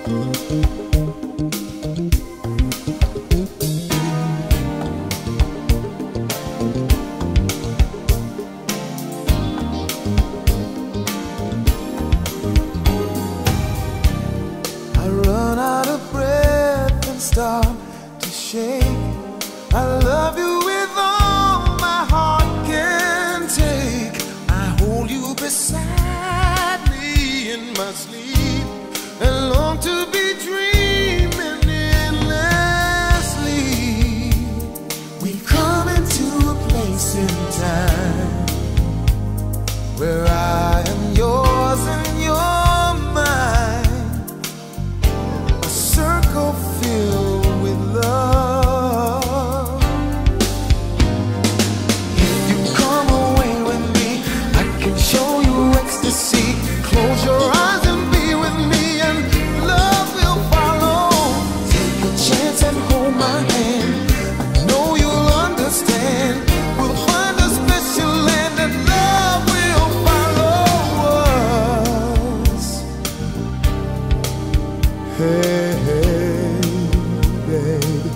I run out of breath and start to shake. I love you with all my heart can take. I hold you beside me in my sleep and long to be dreaming endlessly. We come into a place in time where I am yours and you're mine, a circle filled with love. If you come away with me, I can show you ecstasy. Close your eyes and be with me, and love will follow. Take a chance and hold my hand. I know you'll understand. We'll find a special land, and love will follow us. Hey, hey, baby.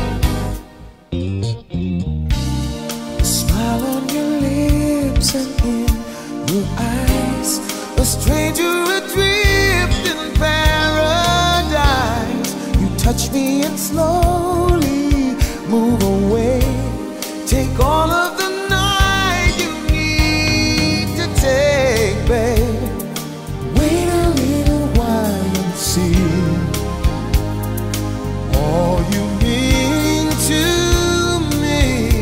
Smile on your lips and in your eyes, a stranger adrift in paradise. You touch me and slowly move away. Take all of the night you need to take, babe. Wait a little while and see all you mean to me.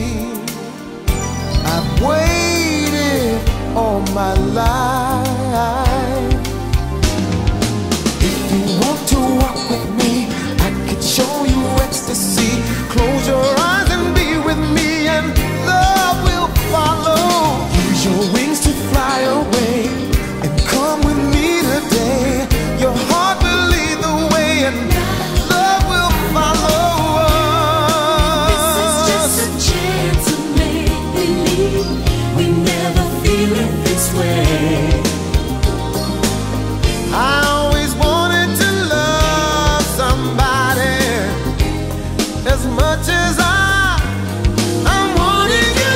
I've waited all my life. If you want to walk with me, I can show you ecstasy. Close your eyes and be with me, and love will follow. Use your wings to fly away and come with me today. Your heart will lead the way, and love will follow us. This is just a chance to make believe. We never feel it this way. I always wanted to love somebody as much as I'm wanting you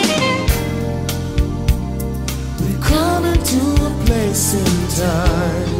We're coming to a place in time